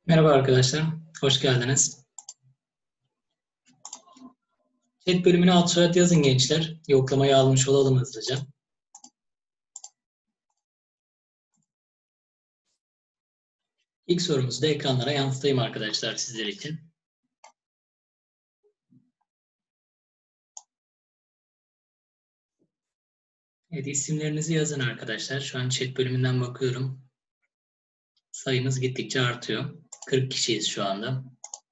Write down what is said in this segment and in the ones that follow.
Merhaba arkadaşlar, hoş geldiniz. Chat bölümüne ad soyad yazın gençler. Yoklamayı almış olalım hızlıca. İlk sorumuzu da ekranlara yansıtayım arkadaşlar sizler için. Evet, isimlerinizi yazın arkadaşlar. Şu an chat bölümünden bakıyorum. Sayımız gittikçe artıyor. 40 kişiyiz şu anda.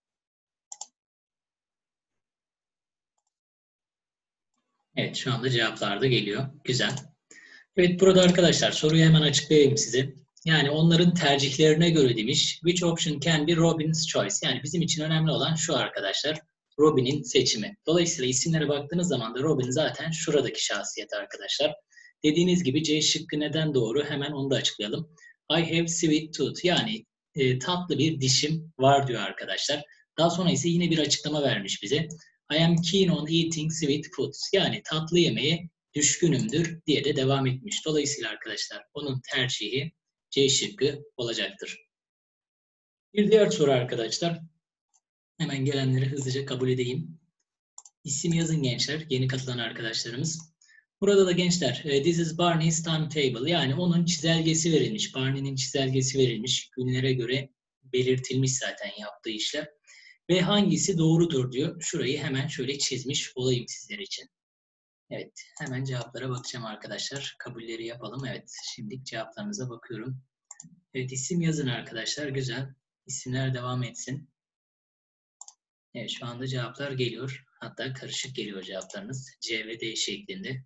Evet, şu anda cevaplar da geliyor. Güzel. Evet, burada arkadaşlar soruyu hemen açıklayayım size. Yani onların tercihlerine göre demiş. Which option can be Robin's choice? Yani bizim için önemli olan şu arkadaşlar. Robin'in seçimi. Dolayısıyla isimlere baktığınız zaman da Robin zaten şuradaki şahsiyet arkadaşlar. Dediğiniz gibi C şıkkı neden doğru? Hemen onu da açıklayalım. I have sweet tooth. Yani tatlı bir dişim var diyor arkadaşlar. Daha sonra ise yine bir açıklama vermiş bize. I am keen on eating sweet foods. Yani tatlı yemeğe düşkünümdür diye de devam etmiş. Dolayısıyla arkadaşlar onun tercihi C şıkkı olacaktır. Bir diğer soru arkadaşlar. Hemen gelenleri hızlıca kabul edeyim. İsim yazın gençler, yeni katılan arkadaşlarımız. Burada da gençler, this is Barney's timetable. Yani onun çizelgesi verilmiş. Barney'nin çizelgesi verilmiş. Günlere göre belirtilmiş zaten yaptığı işler. Ve hangisi doğrudur diyor. Şurayı hemen şöyle çizmiş olayım sizler için. Evet, hemen cevaplara bakacağım arkadaşlar. Kabulleri yapalım. Evet, şimdi cevaplarınıza bakıyorum. Evet, isim yazın arkadaşlar. Güzel. İsimler devam etsin. Evet, şu anda cevaplar geliyor. Hatta karışık geliyor cevaplarınız. C ve D şeklinde.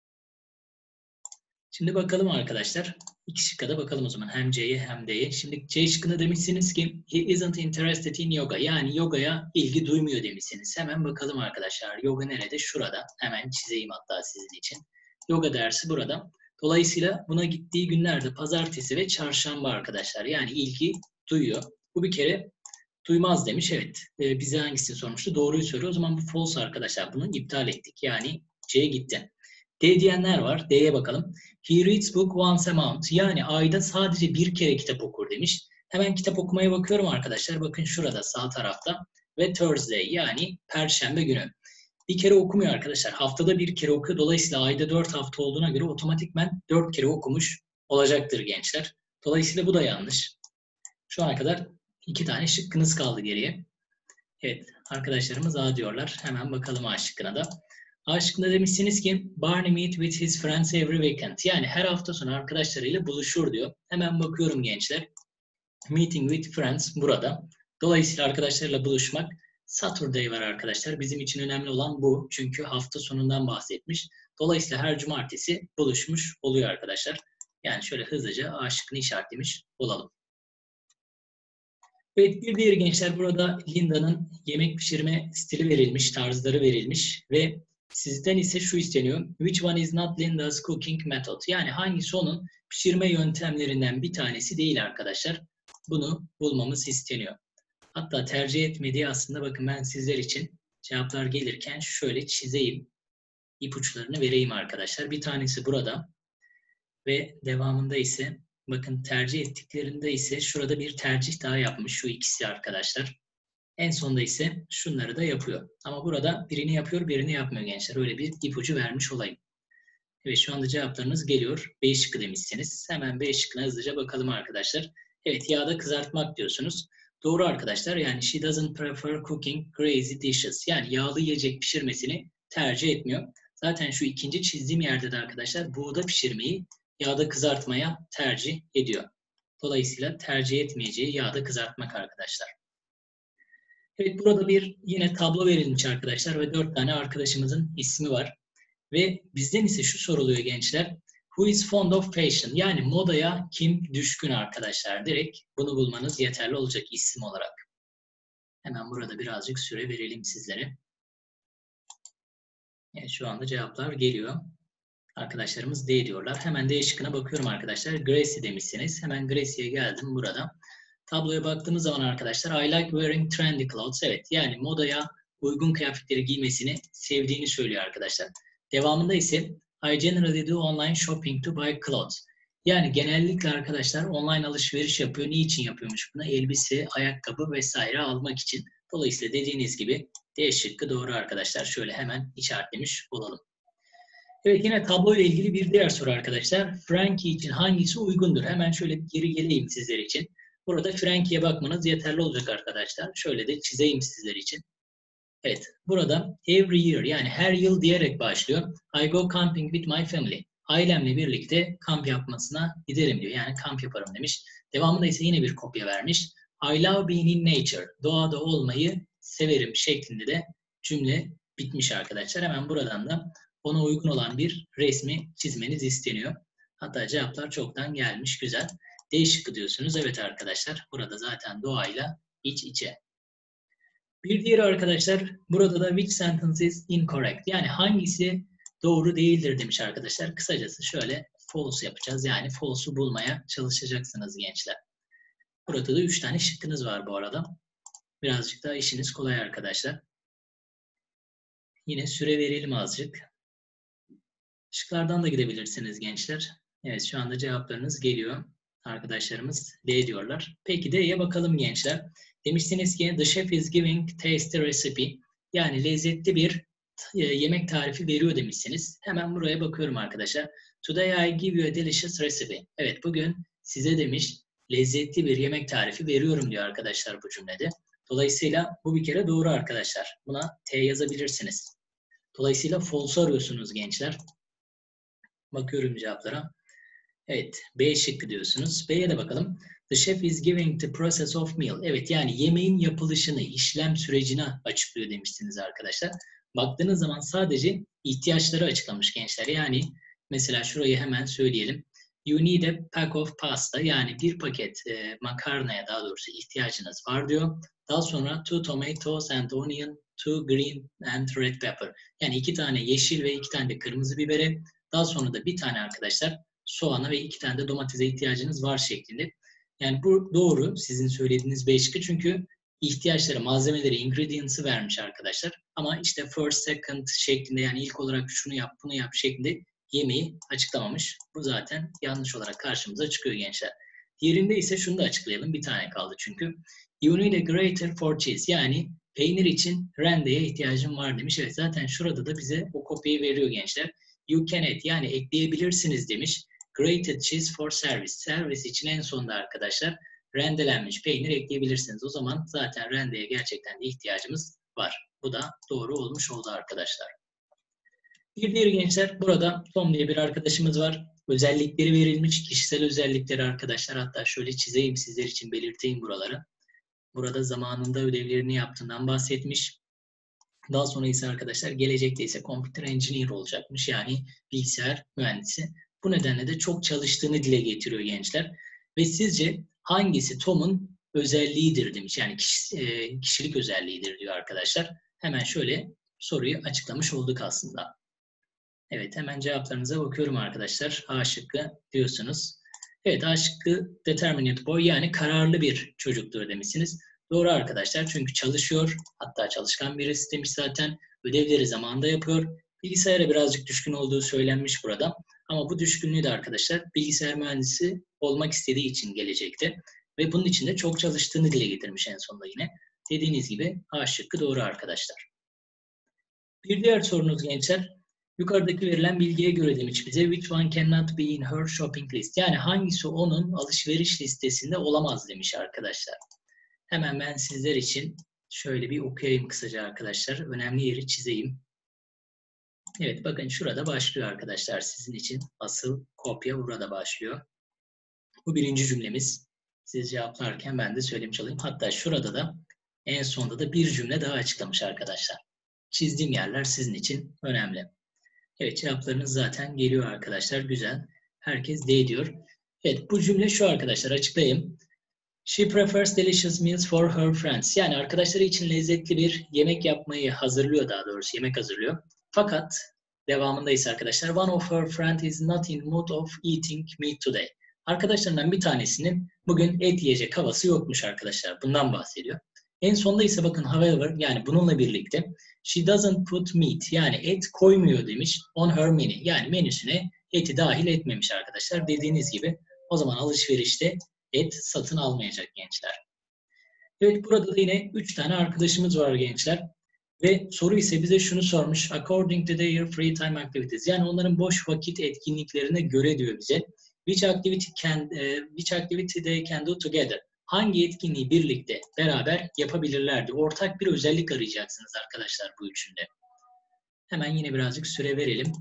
Şimdi bakalım arkadaşlar. İki şıkka da bakalım o zaman. Hem C'ye hem D'ye. Şimdi C şıkkında demişsiniz ki he isn't interested in yoga. Yani yogaya ilgi duymuyor demişsiniz. Hemen bakalım arkadaşlar. Yoga nerede? Şurada. Hemen çizeyim hatta sizin için. Yoga dersi burada. Dolayısıyla buna gittiği günlerde pazartesi ve çarşamba arkadaşlar. Yani ilgi duyuyor. Bu bir kere duymaz demiş. Evet. Bize hangisini sormuştu? Doğruyu söylüyor. O zaman bu false arkadaşlar. Bunu iptal ettik. Yani C gitti. D diyenler var. D'ye bakalım. He reads book once a month. Yani ayda sadece bir kere kitap okur demiş. Hemen kitap okumaya bakıyorum arkadaşlar. Bakın şurada sağ tarafta. Ve Thursday yani Perşembe günü. Bir kere okumuyor arkadaşlar. Haftada bir kere okuyor. Dolayısıyla ayda 4 hafta olduğuna göre otomatikmen 4 kere okumuş olacaktır gençler. Dolayısıyla bu da yanlış. Şu ana kadar 2 tane şıkkınız kaldı geriye. Evet, arkadaşlarımız A diyorlar. Hemen bakalım A şıkkına da. A şıkkında demişsiniz ki Barney meet with his friends every weekend. Yani her hafta sonu arkadaşlarıyla buluşur diyor. Hemen bakıyorum gençler. Meeting with friends burada. Dolayısıyla arkadaşlarıyla buluşmak Saturday var arkadaşlar. Bizim için önemli olan bu. Çünkü hafta sonundan bahsetmiş. Dolayısıyla her cumartesi buluşmuş oluyor arkadaşlar. Yani şöyle hızlıca A şıkkını işaretlemiş olalım. Evet, bir diğer gençler burada Linda'nın yemek pişirme stili verilmiş, tarzları verilmiş ve sizden ise şu isteniyor. Which one is not Linda's cooking method? Yani hangisi onun pişirme yöntemlerinden bir tanesi değil arkadaşlar. Bunu bulmamız isteniyor. Hatta tercih etmediği aslında bakın ben sizler için cevaplar gelirken şöyle çizeyim. İpuçlarını vereyim arkadaşlar. Bir tanesi burada ve devamında ise bakın tercih ettiklerinde ise şurada bir tercih daha yapmış şu ikisi arkadaşlar. En sonda ise şunları da yapıyor. Ama burada birini yapıyor, birini yapmıyor gençler. Öyle bir ipucu vermiş olayım. Evet şu anda cevaplarınız geliyor. B şıkkı demişsiniz. Hemen B şıkkına hızlıca bakalım arkadaşlar. Evet yağda kızartmak diyorsunuz. Doğru arkadaşlar. Yani she doesn't prefer cooking greasy dishes. Yani yağlı yiyecek pişirmesini tercih etmiyor. Zaten şu ikinci çizdiğim yerde de arkadaşlar buğda pişirmeyi yağda kızartmaya tercih ediyor. Dolayısıyla tercih etmeyeceği yağda kızartmak arkadaşlar. Evet burada bir yine tablo verilmiş arkadaşlar ve 4 tane arkadaşımızın ismi var. Ve bizden ise şu soruluyor gençler. Who is fond of fashion? Yani modaya kim düşkün arkadaşlar? Direkt bunu bulmanız yeterli olacak isim olarak. Hemen burada birazcık süre verelim sizlere. Evet, şu anda cevaplar geliyor. Arkadaşlarımız D diyorlar. Hemen D şıkkına bakıyorum arkadaşlar. Gracie demişsiniz. Hemen Gracie'ye geldim burada. Tabloya baktığımız zaman arkadaşlar I like wearing trendy clothes. Evet yani modaya uygun kıyafetleri giymesini sevdiğini söylüyor arkadaşlar. Devamında ise I generally do online shopping to buy clothes. Yani genellikle arkadaşlar online alışveriş yapıyor. Niçin yapıyormuş bunu? Elbise, ayakkabı vesaire almak için. Dolayısıyla dediğiniz gibi D şıkkı doğru arkadaşlar. Şöyle hemen işaretlemiş olalım. Evet, yine tablo ile ilgili bir diğer soru arkadaşlar. Frankie için hangisi uygundur? Hemen şöyle geri geleyim sizler için. Burada Frankie'ye bakmanız yeterli olacak arkadaşlar. Şöyle de çizeyim sizler için. Evet, burada every year yani her yıl diyerek başlıyor. I go camping with my family. Ailemle birlikte kamp yapmasına giderim diyor. Yani kamp yaparım demiş. Devamında ise yine bir kopya vermiş. I love being in nature. Doğada olmayı severim şeklinde de cümle bitmiş arkadaşlar. Hemen buradan da ona uygun olan bir resmi çizmeniz isteniyor. Hatta cevaplar çoktan gelmiş. Güzel. D şıkkı diyorsunuz. Evet arkadaşlar. Burada zaten doğayla iç içe. Bir diğeri arkadaşlar, burada da which sentence is incorrect? Yani hangisi doğru değildir demiş arkadaşlar. Kısacası şöyle false yapacağız. Yani false'u bulmaya çalışacaksınız gençler. Burada da 3 tane şıkkınız var bu arada. Birazcık daha işiniz kolay arkadaşlar. Yine süre verelim azıcık. Şıklardan da gidebilirsiniz gençler. Evet, şu anda cevaplarınız geliyor. Arkadaşlarımız D diyorlar. Peki D'ye bakalım gençler. Demiştiniz ki the chef is giving tasty recipe. Yani lezzetli bir yemek tarifi veriyor demişsiniz. Hemen buraya bakıyorum arkadaşlar. Today I give you a delicious recipe. Evet, bugün size demiş lezzetli bir yemek tarifi veriyorum diyor arkadaşlar bu cümlede. Dolayısıyla bu bir kere doğru arkadaşlar. Buna T yazabilirsiniz. Dolayısıyla false arıyorsunuz gençler. Bakıyorum cevaplara. Evet, B şıkkı diyorsunuz. B'ye de bakalım. The chef is giving the process of meal. Evet, yani yemeğin yapılışını, işlem sürecini açıklıyor demiştiniz arkadaşlar. Baktığınız zaman sadece ihtiyaçları açıklamış gençler. Yani mesela şurayı hemen söyleyelim. You need a pack of pasta. Yani bir paket makarnaya daha doğrusu ihtiyacınız var diyor. Daha sonra 2 tomatoes and onion, 2 green and red pepper. Yani 2 tane yeşil ve 2 tane de kırmızı bibere. Daha sonra da bir tane arkadaşlar soğana ve 2 tane de domatese ihtiyacınız var şeklinde. Yani bu doğru sizin söylediğiniz B şıkkı çünkü ihtiyaçları, malzemeleri, ingredients'ı vermiş arkadaşlar. Ama işte first, second şeklinde yani ilk olarak şunu yap, bunu yap şeklinde yemeği açıklamamış. Bu zaten yanlış olarak karşımıza çıkıyor gençler. Diğerinde ise şunu da açıklayalım. Bir tane kaldı çünkü. You need a grater for cheese. Yani peynir için rendeye ihtiyacım var demiş. Evet, zaten şurada da bize o kopyayı veriyor gençler. You can add yani ekleyebilirsiniz demiş. Grated cheese for service. Servis için en sonda arkadaşlar rendelenmiş peynir ekleyebilirsiniz. O zaman zaten rendeye gerçekten de ihtiyacımız var. Bu da doğru olmuş oldu arkadaşlar. Bir diğer gençler burada Tom diye bir arkadaşımız var. Özellikleri verilmiş. Kişisel özellikleri arkadaşlar. Hatta şöyle çizeyim sizler için belirteyim buraları. Burada zamanında ödevlerini yaptığından bahsetmiş. Daha sonra ise arkadaşlar gelecekte ise computer engineer olacakmış. Yani bilgisayar mühendisi. Bu nedenle de çok çalıştığını dile getiriyor gençler. Ve sizce hangisi Tom'un özelliğidir demiş. Yani kişilik özelliğidir diyor arkadaşlar. Hemen şöyle soruyu açıklamış olduk aslında. Evet, hemen cevaplarınıza bakıyorum arkadaşlar. A şıkkı diyorsunuz. Evet, A şıkkı determinate boy yani kararlı bir çocuktur demişsiniz. Doğru arkadaşlar çünkü çalışıyor. Hatta çalışkan birisi demiş zaten. Ödevleri zamanında yapıyor. Bilgisayara birazcık düşkün olduğu söylenmiş burada. Ama bu düşkünlüğü de arkadaşlar bilgisayar mühendisi olmak istediği için gelecekte. Ve bunun için de çok çalıştığını dile getirmiş en sonunda yine. Dediğiniz gibi A şıkkı doğru arkadaşlar. Bir diğer sorunuz gençler. Yukarıdaki verilen bilgiye göre demiş bize which one cannot be in her shopping list. Yani hangisi onun alışveriş listesinde olamaz demiş arkadaşlar. Hemen ben sizler için şöyle bir okuyayım kısaca arkadaşlar. Önemli yeri çizeyim. Evet, bakın şurada başlıyor arkadaşlar sizin için. Asıl kopya burada başlıyor. Bu birinci cümlemiz. Siz cevaplarken ben de söylemiş olayım. Hatta şurada da en sonda da bir cümle daha açıklamış arkadaşlar. Çizdiğim yerler sizin için önemli. Evet, cevaplarınız zaten geliyor arkadaşlar. Güzel. Herkes D diyor. Evet, bu cümle şu arkadaşlar, açıklayayım. She prefers delicious meals for her friends. Yani arkadaşları için lezzetli bir yemek yapmayı hazırlıyor, daha doğrusu yemek hazırlıyor. Fakat devamında ise arkadaşlar one of her friends is not in mood of eating meat today. Arkadaşlarından bir tanesinin bugün et yiyecek havası yokmuş arkadaşlar. Bundan bahsediyor. En sonda ise bakın however yani bununla birlikte she doesn't put meat yani et koymuyor demiş on her menu yani menüsüne eti dahil etmemiş arkadaşlar. Dediğiniz gibi o zaman alışverişte et satın almayacak gençler. Evet, burada da yine 3 tane arkadaşımız var gençler. Ve soru ise bize şunu sormuş. According to their free time activities. Yani onların boş vakit etkinliklerine göre diyor bize. Which activity they can do together. Hangi etkinliği birlikte, beraber yapabilirlerdi? Ortak bir özellik arayacaksınız arkadaşlar bu üçünde. Hemen yine birazcık süre verelim.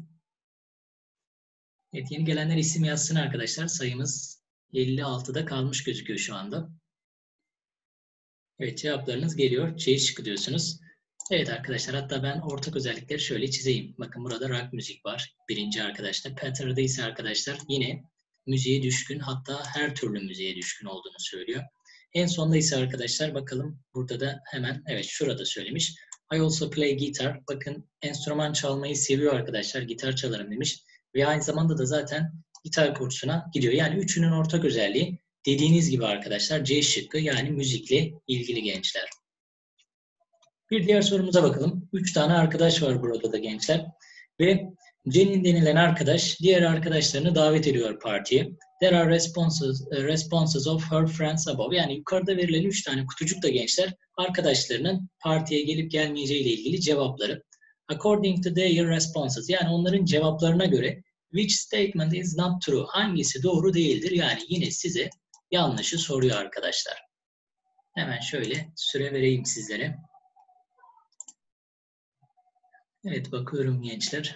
Evet, yeni gelenler isim yazsın arkadaşlar. Sayımız 56'da kalmış gözüküyor şu anda. Evet, cevaplarınız geliyor. C şıkkı diyorsunuz. Evet arkadaşlar, hatta ben ortak özellikleri şöyle çizeyim. Bakın burada rock müzik var. Birinci arkadaşlar. Patter'da ise arkadaşlar yine müziğe düşkün, hatta her türlü müziğe düşkün olduğunu söylüyor. En sonda ise arkadaşlar bakalım, burada da hemen evet şurada söylemiş. I also play guitar. Bakın enstrüman çalmayı seviyor arkadaşlar. Gitar çalarım demiş. Ve aynı zamanda da zaten gitar kursuna gidiyor. Yani üçünün ortak özelliği dediğiniz gibi arkadaşlar C şıkkı, yani müzikle ilgili gençler. Bir diğer sorumuza bakalım. 3 tane arkadaş var burada da gençler. Ve Cenin denilen arkadaş diğer arkadaşlarını davet ediyor partiye. There are responses of her friends above. Yani yukarıda verilen 3 tane kutucuk da gençler arkadaşlarının partiye gelip gelmeyeceği ile ilgili cevapları. According to their responses, yani onların cevaplarına göre which statement is not true? Hangisi doğru değildir? Yani yine size yanlışı soruyor arkadaşlar. Hemen şöyle süre vereyim sizlere. Evet, bakıyorum gençler.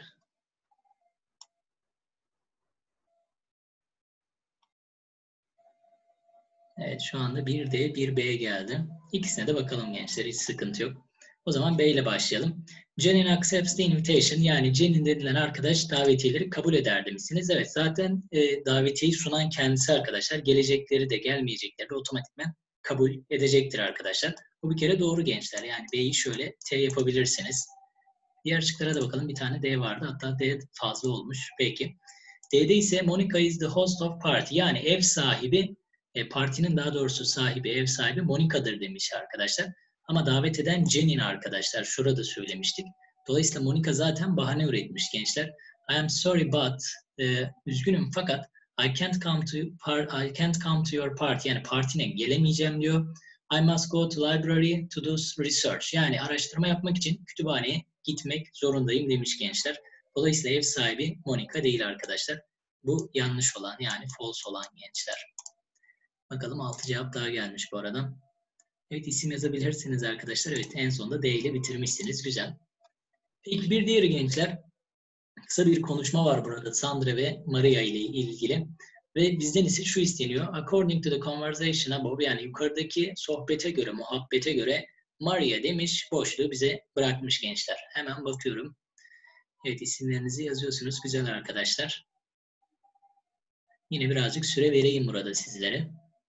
Evet, şu anda 1D, 1B geldi. İkisine de bakalım gençler, hiç sıkıntı yok. O zaman B ile başlayalım. Cenin accepts the invitation, yani Cenin denilen arkadaş davetiyeleri kabul eder demişsiniz. Evet, zaten davetiyeyi sunan kendisi arkadaşlar. Gelecekleri de gelmeyecekleri de otomatikman kabul edecektir arkadaşlar. Bu bir kere doğru gençler. Yani B'yi şöyle T yapabilirsiniz. Diğer şıklara da bakalım. Bir tane D vardı. Hatta D fazla olmuş. Peki. D'de ise Monica is the host of party. Yani ev sahibi, partinin daha doğrusu sahibi, ev sahibi Monica'dır demiş arkadaşlar. Ama davet eden Cenin arkadaşlar. Şurada söylemiştik. Dolayısıyla Monica zaten bahane üretmiş gençler. I am sorry but, üzgünüm fakat I can't come to your party. Yani partine gelemeyeceğim diyor. I must go to library to do research. Yani araştırma yapmak için kütüphaneye gitmek zorundayım demiş gençler. Dolayısıyla ev sahibi Monica değil arkadaşlar. Bu yanlış olan, yani false olan gençler. Bakalım 6 cevap daha gelmiş bu arada. Evet, isim yazabilirsiniz arkadaşlar. Evet, en sonunda D ile bitirmişsiniz. Güzel. Peki bir diğeri gençler. Kısa bir konuşma var burada Sandra ve Maria ile ilgili. Ve bizden ise şu isteniyor. According to the conversation above, yani yukarıdaki sohbete göre, muhabbete göre Maria demiş, boşluğu bize bırakmış gençler. Hemen bakıyorum. Evet, isimlerinizi yazıyorsunuz. Güzel arkadaşlar. Yine birazcık süre vereyim burada sizlere.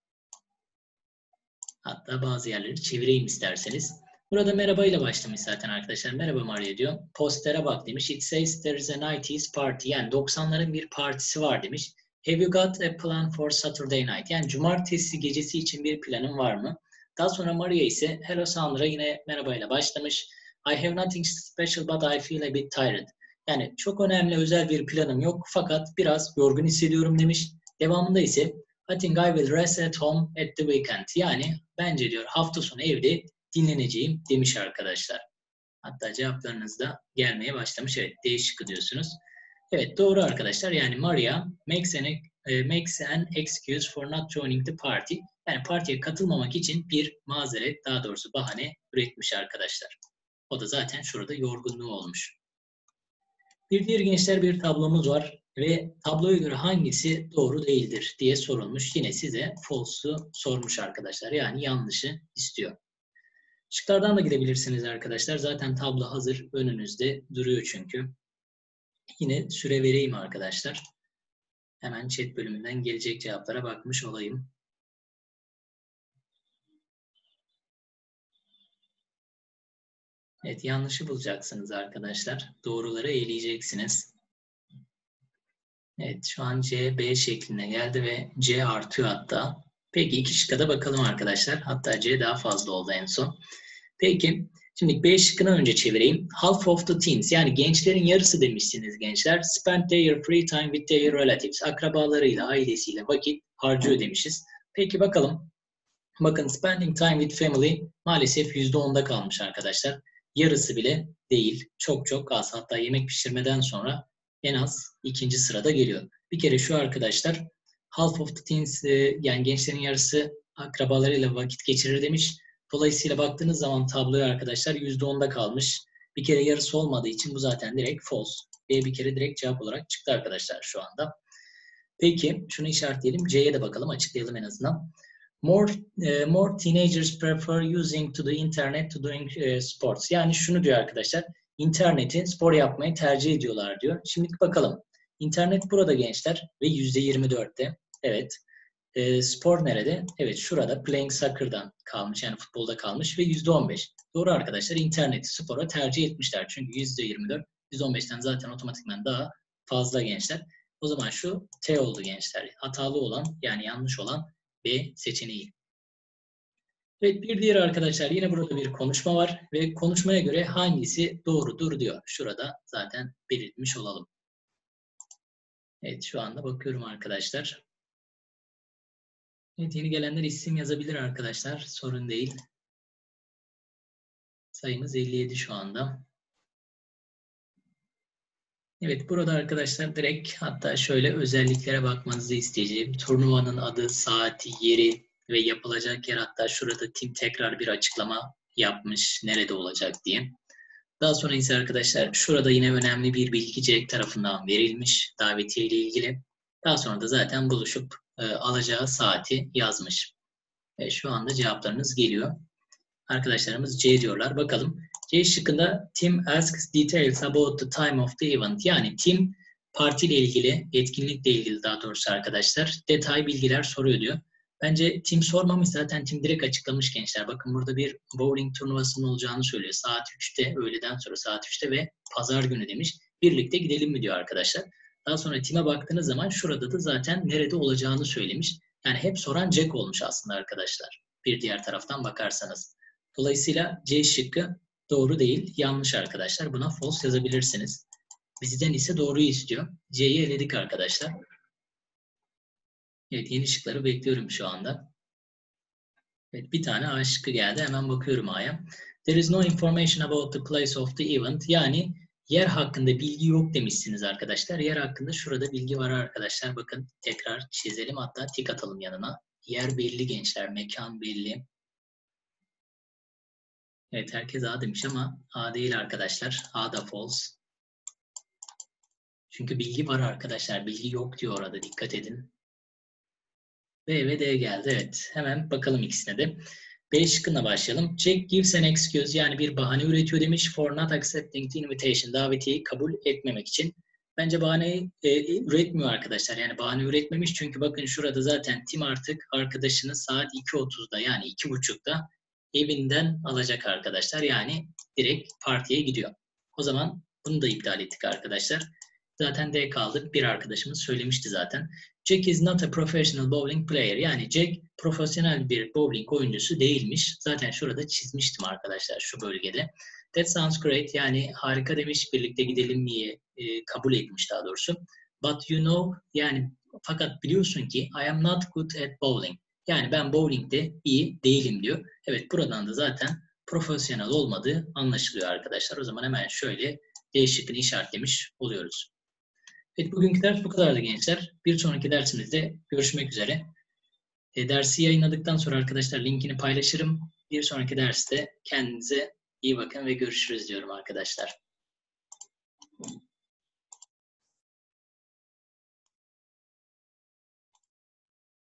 Hatta bazı yerleri çevireyim isterseniz. Burada merhaba ile başlamış zaten arkadaşlar. Merhaba Maria diyor. Postere bak demiş. It says there is a 90s party. Yani 90'ların bir partisi var demiş. Have you got a plan for Saturday night? Yani cumartesi gecesi için bir planın var mı? Daha sonra Maria ise hello Sandra, yine merhaba ile başlamış. I have nothing special but I feel a bit tired. Yani çok önemli, özel bir planım yok fakat biraz yorgun hissediyorum demiş. Devamında ise I think I will rest at home at the weekend. Yani bence diyor hafta sonu evde dinleneceğim demiş arkadaşlar. Hatta cevaplarınız da gelmeye başlamış. Evet, D şıkkı diyorsunuz. Evet, doğru arkadaşlar. Yani Maria makes an excuse for not joining the party. Yani partiye katılmamak için bir mazeret, daha doğrusu bahane üretmiş arkadaşlar. O da zaten şurada yorgunluğu olmuş. Bir diğer gençler, bir tablomuz var ve tabloya göre hangisi doğru değildir diye sorulmuş. Yine size false'u sormuş arkadaşlar. Yani yanlışı istiyor. Şıklardan da gidebilirsiniz arkadaşlar. Zaten tablo hazır önünüzde duruyor çünkü. Yine süre vereyim arkadaşlar. Hemen chat bölümünden gelecek cevaplara bakmış olayım. Evet, yanlışı bulacaksınız arkadaşlar. Doğruları eleyeceksiniz. Evet, şu an C, B şeklinde geldi ve C artıyor hatta. Peki iki şıkka da bakalım arkadaşlar. Hatta C daha fazla oldu en son. Peki Şimdi B şıkkını önce çevireyim. Half of the teens, yani gençlerin yarısı demişsiniz gençler. Spend their free time with their relatives. Akrabalarıyla, ailesiyle vakit harcıyor demişiz. Peki bakalım. Bakın spending time with family maalesef %10'da kalmış arkadaşlar. Yarısı bile değil. Çok çok az. Hatta yemek pişirmeden sonra en az ikinci sırada geliyor. Bir kere şu arkadaşlar half of the teens, yani gençlerin yarısı akrabalarıyla vakit geçirir demiş. Dolayısıyla baktığınız zaman tabloya arkadaşlar %10'da kalmış. Bir kere yarısı olmadığı için bu zaten direkt false. B bir kere direkt cevap olarak çıktı arkadaşlar şu anda. Peki şunu işaretleyelim. C'ye de bakalım, açıklayalım en azından. More teenagers prefer using to the internet to doing sports. Yani şunu diyor arkadaşlar. İnterneti spor yapmayı tercih ediyorlar diyor. Şimdi bakalım. İnternet burada gençler ve %24'te. Evet. Spor nerede? Evet, şurada playing soccer'dan kalmış, yani futbolda kalmış ve %15. Doğru arkadaşlar, interneti spora tercih etmişler. Çünkü %24, %15'ten zaten otomatikman daha fazla gençler. O zaman şu T oldu gençler. Hatalı olan, yani yanlış olan B seçeneği. Evet, bir diğer arkadaşlar, yine burada bir konuşma var ve konuşmaya göre hangisi doğrudur diyor. Şurada zaten belirtmiş olalım. Evet, şu anda bakıyorum arkadaşlar. Evet, yeni gelenler isim yazabilir arkadaşlar. Sorun değil. Sayımız 57 şu anda. Evet, burada arkadaşlar direkt, hatta şöyle özelliklere bakmanızı isteyeceğim. Turnuvanın adı, saati, yeri ve yapılacak yer, hatta şurada tim tekrar bir açıklama yapmış nerede olacak diye. Daha sonra ise arkadaşlar şurada yine önemli bir bilgi Cenk tarafından verilmiş davetiye ile ilgili. Daha sonra da zaten buluşup alacağı saati yazmış. Şu anda cevaplarınız geliyor. Arkadaşlarımız C diyorlar. Bakalım. C şıkkında Tim asks details about the time of the event. Yani Tim partiyle ilgili, etkinlikle ilgili daha doğrusu arkadaşlar detay bilgiler soruyor diyor. Bence Tim sormamış, zaten Tim direkt açıklamış gençler. Bakın burada bir bowling turnuvasının olacağını söylüyor. Saat 3'te, öğleden sonra saat 3'te ve pazar günü demiş. Birlikte gidelim mi diyor arkadaşlar. Daha sonra Tim'e baktığınız zaman şurada da zaten nerede olacağını söylemiş. Yani hep soran Jack olmuş aslında arkadaşlar. Bir diğer taraftan bakarsanız. Dolayısıyla C şıkkı doğru değil, yanlış arkadaşlar. Buna false yazabilirsiniz. Bizden ise doğruyu istiyor. C'yi eledik arkadaşlar. Evet, yeni şıkları bekliyorum şu anda. Evet, bir tane A şıkkı geldi. Hemen bakıyorum A'ya. There is no information about the place of the event. Yani yer hakkında bilgi yok demişsiniz arkadaşlar. Yer hakkında şurada bilgi var arkadaşlar. Bakın tekrar çizelim, hatta tik atalım yanına. Yer belli gençler, mekan belli. Evet, herkes A demiş ama A değil arkadaşlar. A da false. Çünkü bilgi var arkadaşlar. Bilgi yok diyor orada. Dikkat edin. B ve D geldi. Evet. Hemen bakalım ikisine de. B şıkkına başlayalım. Jack gives an excuse, yani bir bahane üretiyor demiş. For not accepting the invitation. Davetiyeyi kabul etmemek için. Bence bahaneyi üretmiyor arkadaşlar. Yani bahane üretmemiş. Çünkü bakın şurada zaten Tim artık arkadaşını saat 2.30'da, yani 2.30'da evinden alacak arkadaşlar. Yani direkt partiye gidiyor. O zaman bunu da iptal ettik arkadaşlar. Zaten D kaldı. Bir arkadaşımız söylemişti zaten. Jack is not a professional bowling player. Yani Jack profesyonel bir bowling oyuncusu değilmiş. Zaten şurada çizmiştim arkadaşlar şu bölgede. That sounds great. Yani harika demiş. Birlikte gidelim diye kabul etmiş daha doğrusu. But you know, yani fakat biliyorsun ki I am not good at bowling. Yani ben bowlingde iyi değilim diyor. Evet, buradan da zaten profesyonel olmadığı anlaşılıyor arkadaşlar. O zaman hemen şöyle D şıkkını işaretlemiş oluyoruz. Evet, bugünkü ders bu kadardı gençler. Bir sonraki dersimizde görüşmek üzere. Dersi yayınladıktan sonra arkadaşlar linkini paylaşırım. Bir sonraki derste kendinize iyi bakın ve görüşürüz diyorum arkadaşlar.